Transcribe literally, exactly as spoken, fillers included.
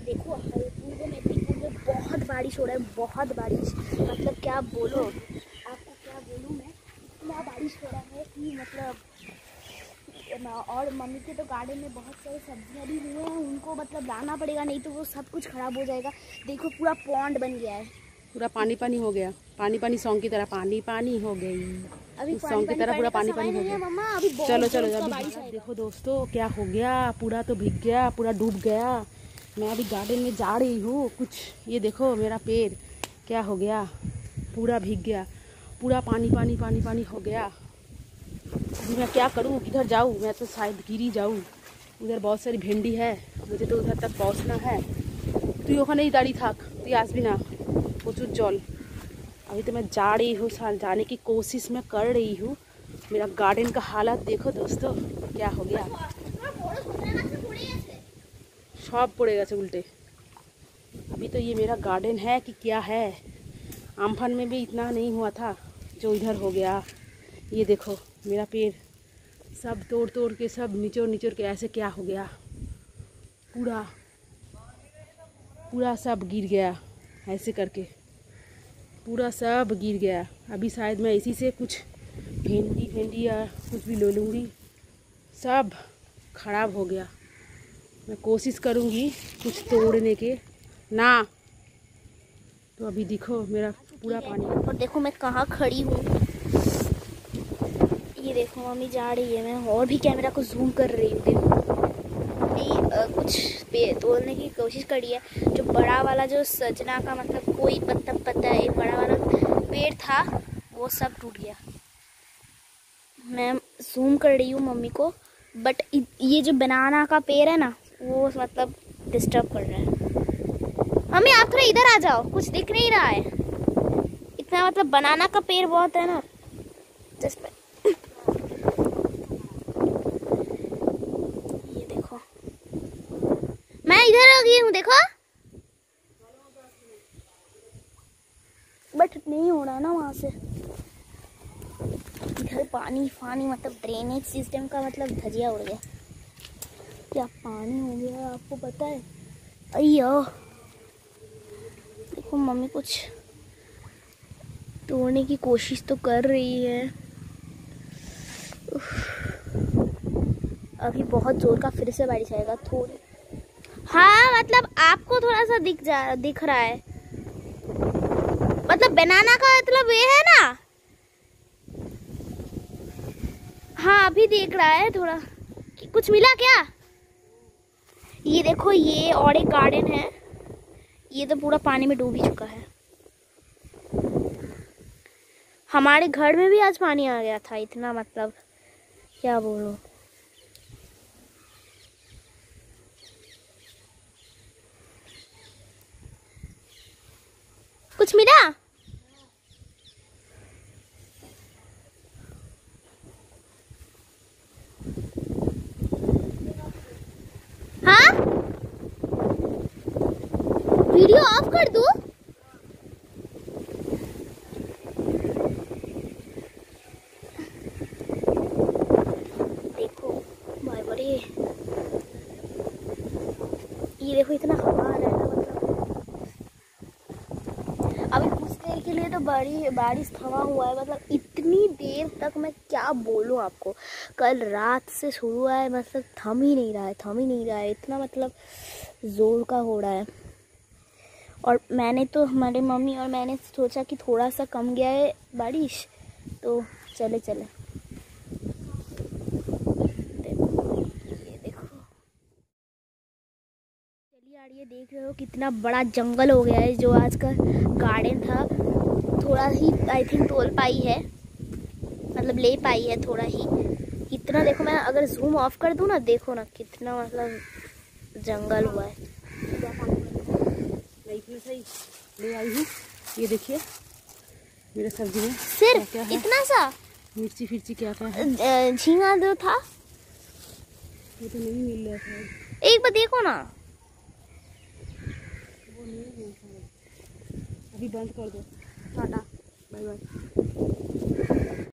देखो हरिपुर में मेदिनीपुर में बहुत बारिश हो रहा है, बहुत बारिश। मतलब क्या बोलो आपको, क्या बोलूँ मैं, इतना बारिश हो रहा है कि मतलब। और मम्मी के तो गार्डन में बहुत सारे सब्जियां भी हुए हैं, उनको मतलब लाना पड़ेगा, नहीं तो वो सब कुछ खराब हो जाएगा। देखो पूरा पॉन्ड बन गया है, पूरा पानी पानी हो गया, पानी पानी सॉन्ग की तरह पानी पानी हो गई। अभी सॉन्ग की तरह पूरा पानी पानी हो गया। मम्मा अभी चलो चलो अभी देखो दोस्तों क्या हो गया, पूरा तो भीग गया, पूरा डूब गया। मैं अभी गार्डन में जा रही हूँ कुछ, ये देखो मेरा पेड़ क्या हो गया, पूरा भीग गया, पूरा पानी पानी पानी पानी हो गया। अभी मैं क्या करूँ, किधर जाऊँ, मैं तो शायद गिरी जाऊँ। उधर बहुत सारी भिंडी है, मुझे तो उधर तक पहुँचना है। তুই ওখানেই দাঁড়িয়ে থাক, তুই আসবি না, প্রচুর জল। अभी तो मैं जा रही हूँ, जाने की कोशिश मैं कर रही हूँ। मेरा गार्डन का हालत देखो दोस्तों क्या हो गया, सब पड़े गए उल्टे। अभी तो ये मेरा गार्डन है कि क्या है, आम्फान में भी इतना नहीं हुआ था जो इधर हो गया। ये देखो मेरा पेड़ सब तोड़ तोड़ के, सब निचोड़ निचोड़ के ऐसे क्या हो गया, पूरा पूरा सब गिर गया ऐसे करके, पूरा सब गिर गया। अभी शायद मैं इसी से कुछ भिंडी भिंडी या कुछ भी ले लूँगी, सब खराब हो गया। मैं कोशिश करूँगी कुछ तोड़ने के ना। तो अभी देखो मेरा पूरा पानी। और देखो मैं कहाँ खड़ी हूँ, ये देखो मम्मी जा रही है, मैं और भी कैमरा को जूम कर रही हूँ। देखो मम्मी कुछ पे तोड़ने की कोशिश करी है। जो बड़ा वाला जो सजना का मतलब कोई पत्ता पत्ता है, बड़ा वाला पेड़ था वो सब टूट गया। मैं जूम कर रही हूँ मम्मी को, बट ये जो बनाना का पेड़ है ना वो मतलब डिस्टर्ब कर रहा है। मम्मी आप थोड़ा इधर आ जाओ, कुछ दिख नहीं रहा है इतना, मतलब बनाना का पेड़ बहुत है ना जिसपे। ये देखो मैं इधर आ गई हूँ, देखो बट नहीं हो रहा ना वहां से। इधर पानी पानी मतलब ड्रेनेज सिस्टम का मतलब धजिया उड़ गया, क्या पानी हो गया आपको पता है। अयो देखो मम्मी कुछ तोड़ने की कोशिश तो कर रही है। अभी बहुत जोर का फिर से बारिश आएगा थोड़ी। हाँ मतलब आपको थोड़ा सा दिख जा दिख रहा है, मतलब बनाना का मतलब ये है ना। हाँ अभी देख रहा है थोड़ा, कुछ मिला क्या। ये देखो ये और एक गार्डन है, ये तो पूरा पानी में डूब ही चुका है। हमारे घर में भी आज पानी आ गया था, इतना मतलब क्या बोलूं। कुछ मिला। हाँ वीडियो ऑफ कर दूं। देखो भाई बड़े, ये देखो इतना हवा आ रहा है ना, मतलब अभी कुछ देर के लिए तो बड़ी बारिश थमा हुआ है। मतलब इतनी देर तक मैं क्या बोलूं आपको, कल रात से शुरू हुआ है, मतलब थम ही नहीं रहा है, थम ही नहीं रहा है, इतना मतलब जोर का हो रहा है। और मैंने तो हमारे मम्मी और मैंने सोचा कि थोड़ा सा कम गया है बारिश तो चले चले। देखो ये देखो चलिए यार, ये देख रहे हो कितना बड़ा जंगल हो गया है। जो आज का गार्डन था थोड़ा ही आई थिंक तोड़ पाई है, मतलब ले पाई है थोड़ा ही। इतना देखो मैं अगर जूम ऑफ कर दूं ना, देखो ना कितना मतलब जंगल हुआ है। सही ले आई हूँ, ये देखिए मेरे सब्जी में सिर्फ क्या क्या इतना सा मिर्ची फिर्ची क्या क्या है। झींगा जो था वो तो नहीं मिल रहा था, एक बार देखो ना। वो नहीं है, अभी बंद कर दो, टाटा बाय बाय।